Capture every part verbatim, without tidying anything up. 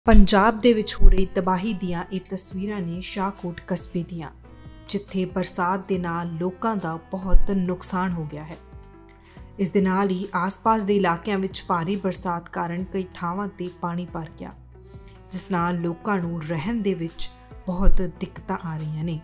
पंजाब दे विच हो रही तबाही दियां ਇਹ तस्वीरां ने शाहकोट कस्बे दियां, जिथे बरसात दे नाल लोकां दा बहुत नुकसान हो गया है। इस दे नाल ही आस-पास दे इलाकिਆਂ ਵਿੱਚ भारी बरसात कारण कई ਥਾਵਾਂ ਤੇ पानी भर गया, जिस नाल लोकां ਨੂੰ ਰਹਿਣ ਦੇ ਵਿੱਚ बहुत दिक्कतां आ रही ने।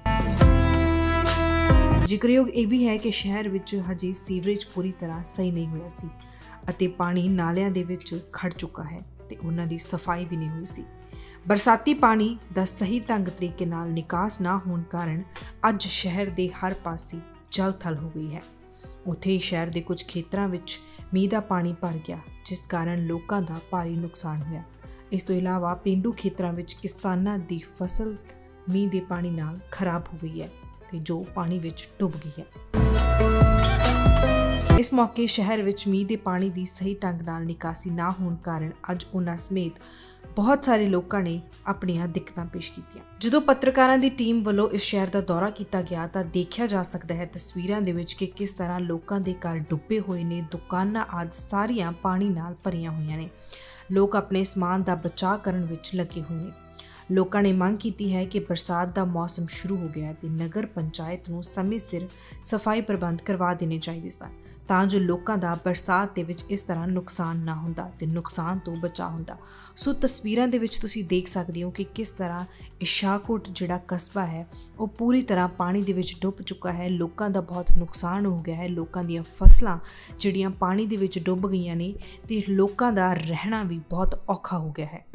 ਜ਼ਿਕਰਯੋਗ ਇਹ ਵੀ ਹੈ ਕਿ ਸ਼ਹਿਰ ਵਿੱਚ ਹਜੇ ਸੀਵਰੇਜ ਪੂਰੀ ਤਰ੍ਹਾਂ ਸਹੀ ਨਹੀਂ ਹੋਇਆ ਸੀ ਅਤੇ ਪਾਣੀ ਨਾਲਿਆਂ ਦੇ ਵਿੱਚ ਖੜ ਚੁੱਕਾ ਹੈ ਤੇ ਉਹਨਾਂ ਦੀ ਸਫਾਈ ਵੀ ਨਹੀਂ ਹੋਈ ਸੀ। ਬਰਸਾਤੀ ਪਾਣੀ ਦਾ ਸਹੀ ਢੰਗ ਤਰੀਕੇ ਨਾਲ ਨਿਕਾਸ ਨਾ ਹੋਣ ਕਾਰਨ ਅੱਜ ਸ਼ਹਿਰ ਦੇ ਹਰ ਪਾਸੇ ਜਲ ਥਲ ਹੋ ਗਈ ਹੈ। ਉੱਥੇ ਹੀ ਸ਼ਹਿਰ ਦੇ ਕੁਝ ਖੇਤਰਾਂ ਵਿੱਚ ਮੀਂਹ ਦਾ ਪਾਣੀ ਭਰ ਗਿਆ, ਜਿਸ ਕਾਰਨ ਲੋਕਾਂ ਦਾ ਭਾਰੀ ਨੁਕਸਾਨ ਹੋਇਆ। ਇਸ ਤੋਂ ਇਲਾਵਾ ਪੇਂਡੂ ਖੇਤਰਾਂ ਵਿੱਚ ਕਿਸਾਨਾਂ ਦੀ ਫਸਲ ਮੀਂਹ ਦੇ ਪਾਣੀ ਨਾਲ ਖਰਾਬ ਹੋ ਗਈ ਹੈ ਤੇ ਜੋ ਪਾਣੀ ਵਿੱਚ ਡੁੱਬ ਗਈ ਹੈ। इस मौके शहर विच मीह के पानी की सही ढंग नाल निकासी ना होने कारण अज उन्हां समेत बहुत सारे लोगों ने अपनियां दिक्कतां पेश कीतियां। जदों पत्रकारां दी टीम वालों इस शहर का दौरा किया गया तो देखा जा सकता है तस्वीरां दे विच कि किस तरह लोगों के घर डुबे हुए ने, दुकानां आदि सारियां पानी नाल भरियां होईयां ने। लोग अपने समान का बचाव करने विच लगे हुए ने। लोगों ने मांग की है कि बरसात का मौसम शुरू हो गया तो नगर पंचायत को समय सिर सफाई प्रबंध करवा देने चाहिए सन, तां जो लोगों का बरसात के विच इस तरह नुकसान ना होंदा ते नुकसान तो बचा होंदा। सो तस्वीरां दे विच तुसीं देख सकते हो कि किस तरह शाहकोट जिहड़ा कस्बा है वो पूरी तरह पानी दे विच डुब चुका है। लोगों का बहुत नुकसान हो गया है। लोगों दी फसलां जिहड़ियां पानी दे विच डुब गईयां ने ते लोगों का रहना भी बहुत औखा हो गया है।